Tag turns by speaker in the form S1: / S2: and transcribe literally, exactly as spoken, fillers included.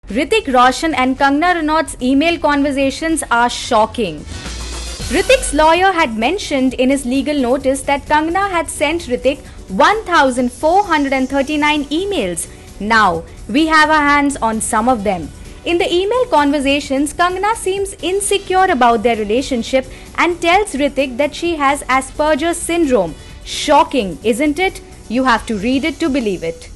S1: Hrithik, Roshan and Kangana Ranaut's email conversations are shocking. Hrithik's lawyer had mentioned in his legal notice that Kangana had sent Hrithik one thousand four hundred thirty-nine emails. Now, we have our hands on some of them. In the email conversations, Kangana seems insecure about their relationship and tells Hrithik that she has Asperger's syndrome. Shocking, isn't it? You have to read it to believe it.